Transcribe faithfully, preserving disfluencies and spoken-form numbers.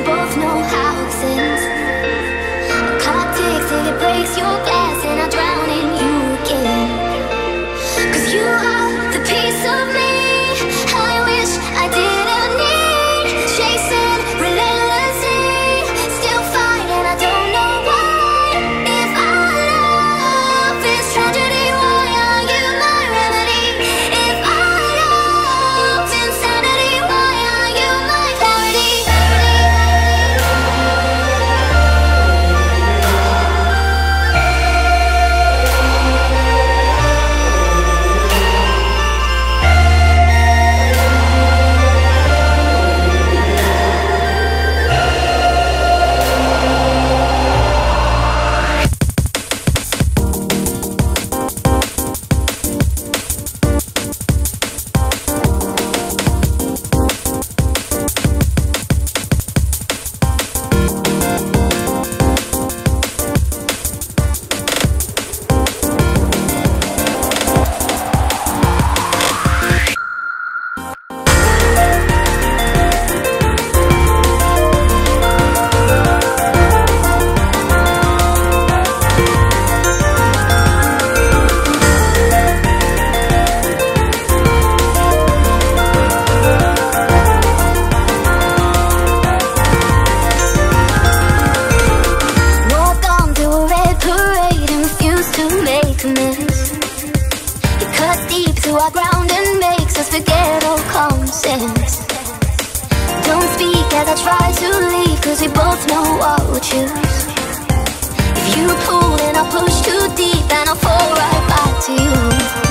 both know how it ends. The clock ticks till it breaks your glass, and I drown in you again. Cause you are the piece of me I wish I didn't need. Chasing relentlessly, still fighting, I don't know why. If our love is tragedy, why are you my remedy? If our love's insanity, why are you my clarity? Our ground and makes us forget all common sense. Don't speak as I try to leave, cause we both know what we'll choose. If you pull, then I'll push too deep, and I'll fall right back to you.